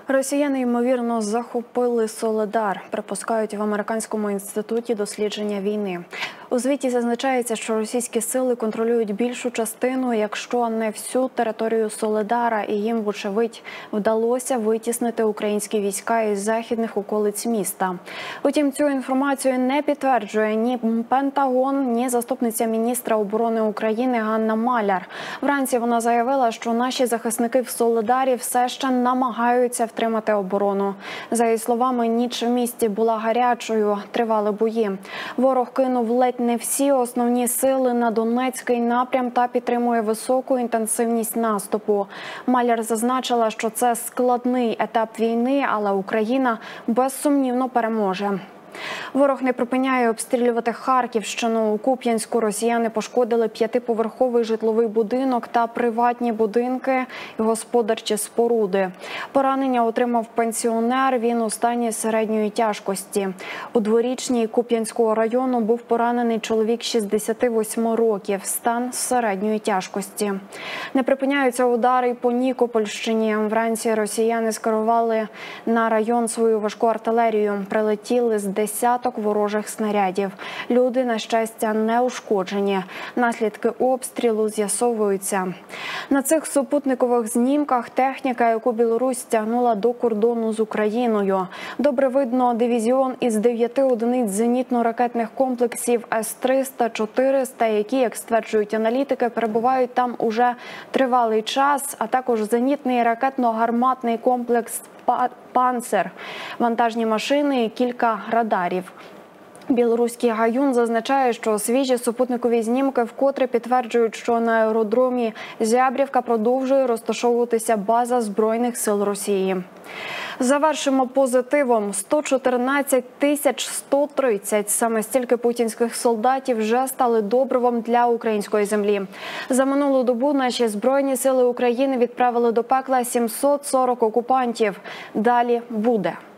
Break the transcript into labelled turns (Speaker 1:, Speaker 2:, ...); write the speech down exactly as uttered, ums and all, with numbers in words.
Speaker 1: Росіяни, ймовірно, захопили Соледар, припускають в Американському інституті дослідження війни. У звіті зазначається, що російські сили контролюють більшу частину, якщо не всю територію Соледара, і їм, вочевидь, вдалося витіснити українські війська із західних околиць міста. Утім, цю інформацію не підтверджує ні Пентагон, ні заступниця міністра оборони України Ганна Маляр. Вранці вона заявила, що наші захисники в Соледарі все ще намагаються втримати оборону. За її словами, ніч в місті була гарячою, тривали бої. Ворог кинув ледь не всі основні сили на Донецький напрям та підтримує високу інтенсивність наступу. Маляр зазначила, що це складний етап війни, але Україна безсумнівно переможе. Ворог не припиняє обстрілювати Харківщину. У Куп'янську росіяни пошкодили п'ятиповерховий житловий будинок та приватні будинки і господарчі споруди. Поранення отримав пенсіонер, він у стані середньої тяжкості. У Дворічній Куп'янського району був поранений чоловік шістдесяти восьми років, стан середньої тяжкості. Не припиняються удари по Нікопольщині. Вранці росіяни скерували на район свою важку артилерію. Прилетіли з десяток ворожих снарядів. Люди, на щастя, не ушкоджені. Наслідки обстрілу з'ясовуються. На цих супутникових знімках техніка, яку Білорусь стягнула до кордону з Україною. Добре видно дивізіон із дев'яти одиниць зенітно-ракетних комплексів С триста, чотириста, які, як стверджують аналітики, перебувають там уже тривалий час, а також зенітний ракетно-гарматний комплекс «Панцер», вантажні машини і кілька радарів. Білоруський Гаюн зазначає, що свіжі супутникові знімки вкотре підтверджують, що на аеродромі Зябрівка продовжує розташовуватися база Збройних сил Росії. Завершимо позитивом. сто чотирнадцять тисяч сто тридцять. Саме стільки путінських солдатів вже стали добривом для української землі. За минулу добу наші Збройні сили України відправили до пекла сімсот сорок окупантів. Далі буде.